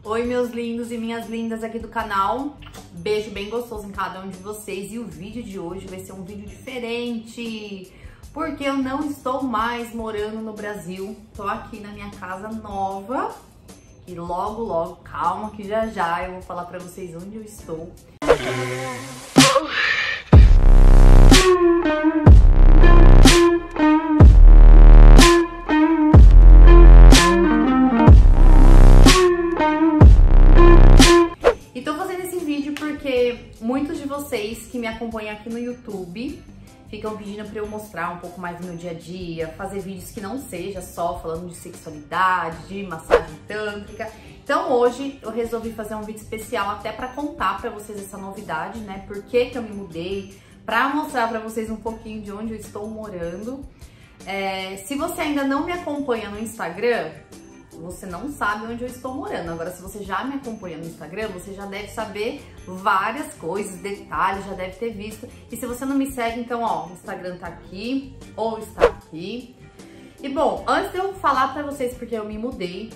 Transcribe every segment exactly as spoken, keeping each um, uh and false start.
Oi, meus lindos e minhas lindas aqui do canal. Beijo bem gostoso em cada um de vocês. E o vídeo de hoje vai ser um vídeo diferente, porque eu não estou mais morando no Brasil. Tô aqui na minha casa nova. E logo, logo, calma que já já eu vou falar pra vocês onde eu estou. E tô fazendo esse vídeo porque muitos de vocês que me acompanham aqui no YouTube ficam pedindo pra eu mostrar um pouco mais do meu dia a dia, fazer vídeos que não seja só falando de sexualidade, de massagem tântrica. Então hoje eu resolvi fazer um vídeo especial até pra contar pra vocês essa novidade, né? Por que que eu me mudei, pra mostrar pra vocês um pouquinho de onde eu estou morando. É, se você ainda não me acompanha no Instagram, você não sabe onde eu estou morando. Agora, se você já me acompanha no Instagram, você já deve saber várias coisas, detalhes, já deve ter visto. E se você não me segue, então, ó, o Instagram tá aqui, ou está aqui. E, bom, antes de eu falar pra vocês porque eu me mudei,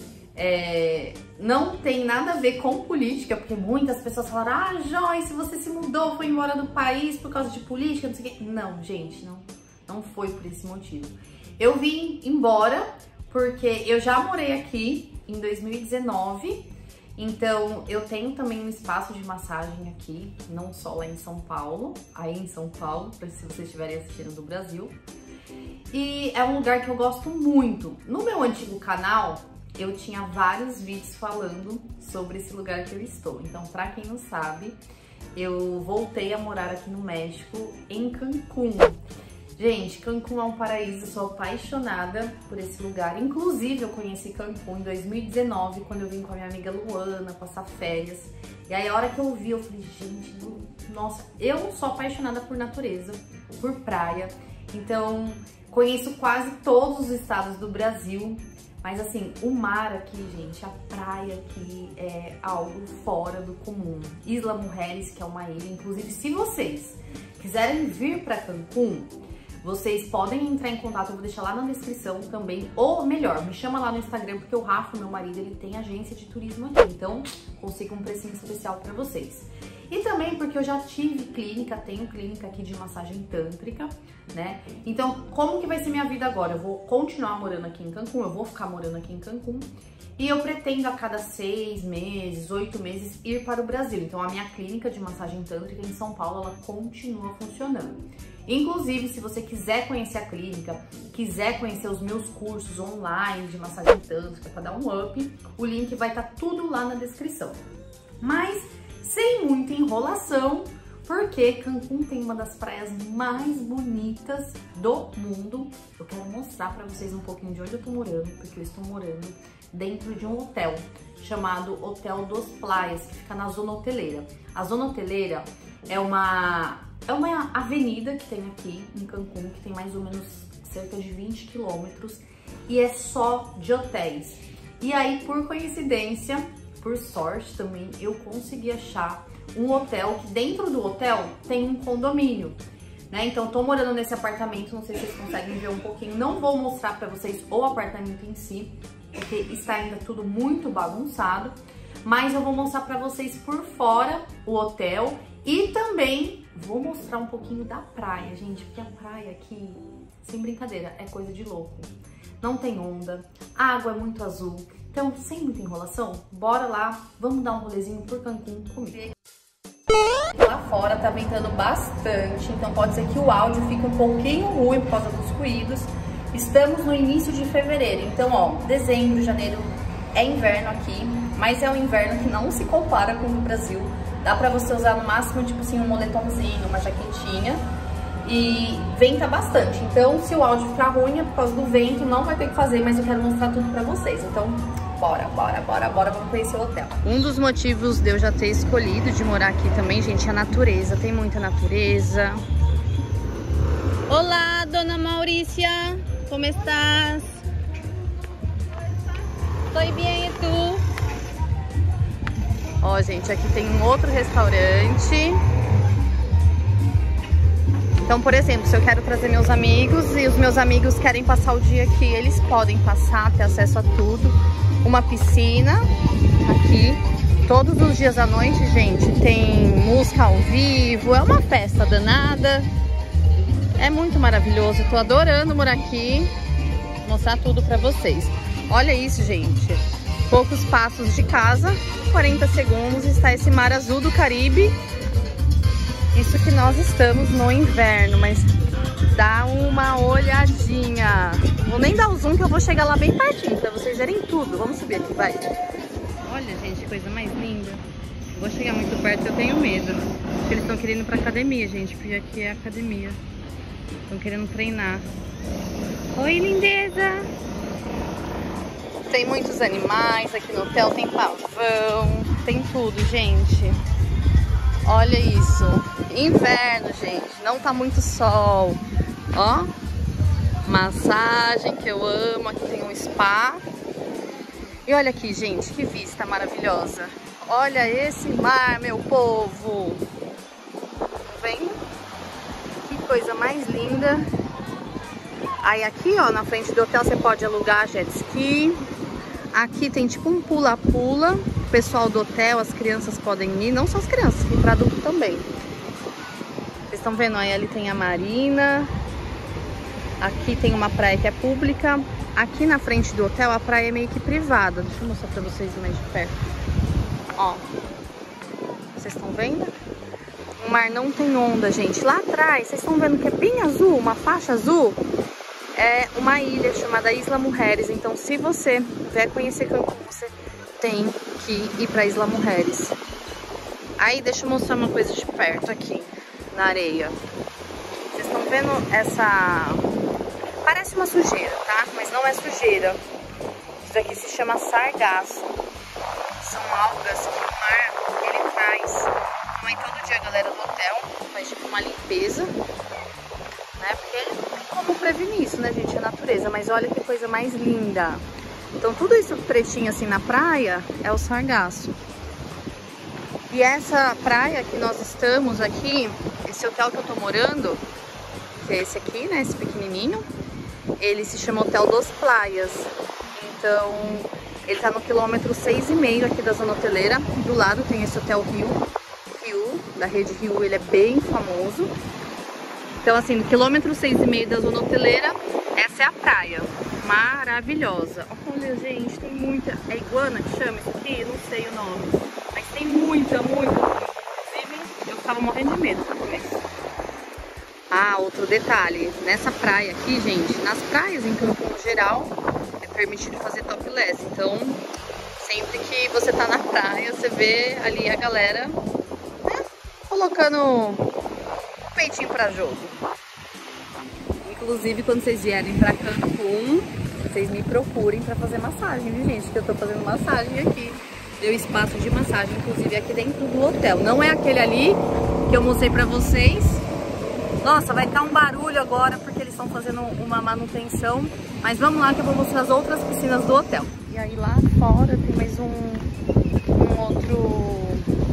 é, não tem nada a ver com política, porque muitas pessoas falaram: ah, Joyce, você se mudou, foi embora do país por causa de política, não sei o quê. Não, gente, não, não foi por esse motivo. Eu vim embora porque eu já morei aqui em dois mil e dezenove, então eu tenho também um espaço de massagem aqui, não só lá em São Paulo, aí em São Paulo, se vocês estiverem assistindo do Brasil. E é um lugar que eu gosto muito. No meu antigo canal, eu tinha vários vídeos falando sobre esse lugar que eu estou. Então, pra quem não sabe, eu voltei a morar aqui no México, em Cancún. Gente, Cancún é um paraíso, eu sou apaixonada por esse lugar. Inclusive, eu conheci Cancún em dois mil e dezenove, quando eu vim com a minha amiga Luana passar férias. E aí, a hora que eu vi, eu falei: gente, nossa, eu sou apaixonada por natureza, por praia. Então, conheço quase todos os estados do Brasil. Mas assim, o mar aqui, gente, a praia aqui é algo fora do comum. Isla Mujeres, que é uma ilha. Inclusive, se vocês quiserem vir para Cancún, vocês podem entrar em contato, eu vou deixar lá na descrição também. Ou melhor, me chama lá no Instagram, porque o Rafa, meu marido, ele tem agência de turismo aqui. Então, consigo um precinho especial para vocês. E também porque eu já tive clínica, tenho clínica aqui de massagem tântrica, né? Então, como que vai ser minha vida agora? Eu vou continuar morando aqui em Cancún, eu vou ficar morando aqui em Cancún. E eu pretendo a cada seis meses, oito meses, ir para o Brasil. Então, a minha clínica de massagem tântrica em São Paulo, ela continua funcionando. Inclusive, se você quiser conhecer a clínica, quiser conhecer os meus cursos online de massagem tântrica para dar um up, o link vai estar tudo lá na descrição. Mas, sem muita enrolação, porque Cancún tem uma das praias mais bonitas do mundo. Eu quero mostrar pra vocês um pouquinho de onde eu tô morando, porque eu estou morando dentro de um hotel chamado Hotel dos Playas, que fica na zona hoteleira. A zona hoteleira é uma, é uma avenida que tem aqui em Cancún, que tem mais ou menos cerca de vinte quilômetros, e é só de hotéis. E aí, por coincidência, por sorte também, eu consegui achar um hotel que dentro do hotel tem um condomínio, né? Então, eu tô morando nesse apartamento, não sei se vocês conseguem ver um pouquinho. Não vou mostrar pra vocês o apartamento em si, porque está ainda tudo muito bagunçado, mas eu vou mostrar pra vocês por fora o hotel e também vou mostrar um pouquinho da praia, gente, porque a praia aqui, sem brincadeira, é coisa de louco. Não tem onda, a água é muito azul. Então, sem muita enrolação, bora lá, vamos dar um rolezinho por Cancún comigo. Lá fora tá ventando bastante, então pode ser que o áudio fique um pouquinho ruim por causa dos ruídos. Estamos no início de fevereiro, então ó, dezembro, janeiro é inverno aqui, mas é um inverno que não se compara com o do Brasil. Dá pra você usar no máximo, tipo assim, um moletomzinho, uma jaquetinha. E venta bastante, então se o áudio ficar ruim é por causa do vento, não vai ter que fazer, mas eu quero mostrar tudo pra vocês. Então, bora, bora, bora, bora, vamos conhecer o hotel. Um dos motivos de eu já ter escolhido de morar aqui também, gente, é a natureza. Tem muita natureza. Olá, dona Maurícia, como estás? Estou bem, e tu? Ó, gente, aqui tem um outro restaurante. Então, por exemplo, se eu quero trazer meus amigos e os meus amigos querem passar o dia aqui, eles podem passar, ter acesso a tudo. Uma piscina aqui. Todos os dias à noite, gente, tem música ao vivo, é uma festa danada. É muito maravilhoso, eu tô adorando morar aqui. Vou mostrar tudo pra vocês. Olha isso, gente. Poucos passos de casa, quarenta segundos, está esse mar azul do Caribe. Isso que nós estamos no inverno, mas dá uma olhadinha. Vou nem dar o zoom que eu vou chegar lá bem pertinho pra vocês verem tudo. Vamos subir aqui, vai. Olha, gente, que coisa mais linda. Vou chegar muito perto, eu tenho medo. Porque eles estão querendo ir pra academia, gente, porque aqui é academia. Estão querendo treinar. Oi, lindeza! Tem muitos animais aqui no hotel, tem pavão, tem tudo, gente. Olha isso. Inverno, gente, não tá muito sol. Ó, massagem que eu amo. Aqui tem um spa. E olha aqui, gente, que vista maravilhosa. Olha esse mar, meu povo. Tá vendo? Que coisa mais linda. Aí aqui, ó, na frente do hotel você pode alugar jet ski. Aqui tem tipo um pula-pula. O pessoal do hotel, as crianças podem ir. Não só as crianças, tem para adulto também. Vocês estão vendo aí, ali tem a marina. Aqui tem uma praia que é pública. Aqui na frente do hotel a praia é meio que privada. Deixa eu mostrar pra vocês mais de perto. Ó. Vocês estão vendo? O mar não tem onda, gente. Lá atrás, vocês estão vendo que é bem azul, uma faixa azul? É uma ilha chamada Isla Mujeres. Então, se você vier conhecer Cancún, você tem que ir pra Isla Mujeres. Aí, deixa eu mostrar uma coisa de perto aqui, na areia. Vocês estão vendo essa... Parece uma sujeira, tá? Mas não é sujeira. Isso aqui se chama sargaço. São algas que o mar, ele traz. Então, aí todo dia a galera do hotel faz tipo uma limpeza, né? Porque não tem como prevenir isso, né, gente? É natureza. Mas olha que coisa mais linda. Então tudo isso pretinho assim na praia é o sargaço. E essa praia que nós estamos aqui, esse hotel que eu tô morando, que é esse aqui, né? Esse pequenininho. Ele se chama Hotel dos Playas. Então, ele tá no quilômetro seis e meio aqui da zona hoteleira. Do lado tem esse Hotel Rio, Rio, da rede Rio, ele é bem famoso. Então, assim, no quilômetro seis e meio da zona hoteleira, essa é a praia. Maravilhosa. Olha, gente, tem muita... É iguana que chama isso aqui? Não sei o nome. Mas tem muita, muita. Inclusive, eu ficava morrendo de medo no começo. Ah, outro detalhe, nessa praia aqui, gente, nas praias em Cancún no geral, é permitido fazer topless. Então, sempre que você tá na praia, você vê ali a galera, né, colocando o peitinho pra jogo. Inclusive, quando vocês vierem pra Cancún, vocês me procurem pra fazer massagem, viu, gente? Que eu tô fazendo massagem aqui. Deu espaço de massagem, inclusive aqui dentro do hotel. Não é aquele ali que eu mostrei pra vocês. Nossa, vai estar um barulho agora porque eles estão fazendo uma manutenção. Mas vamos lá que eu vou mostrar as outras piscinas do hotel. E aí lá fora tem mais um, um outro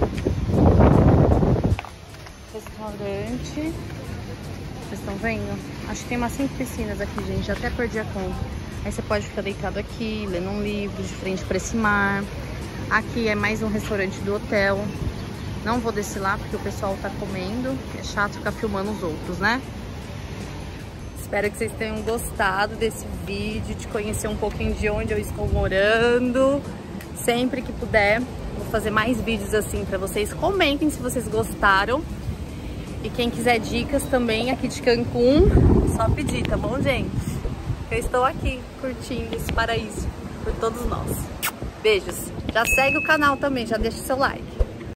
restaurante. Vocês estão vendo? Acho que tem umas cinco piscinas aqui, gente. Já até perdi a conta. Aí você pode ficar deitado aqui, lendo um livro de frente para esse mar. Aqui é mais um restaurante do hotel. Não vou descer lá porque o pessoal tá comendo. É chato ficar filmando os outros, né? Espero que vocês tenham gostado desse vídeo, de conhecer um pouquinho de onde eu estou morando. Sempre que puder, vou fazer mais vídeos assim pra vocês. Comentem se vocês gostaram. E quem quiser dicas também aqui de Cancún, só pedir, tá bom, gente? Eu estou aqui curtindo esse paraíso por todos nós. Beijos. Já segue o canal também, já deixa seu like.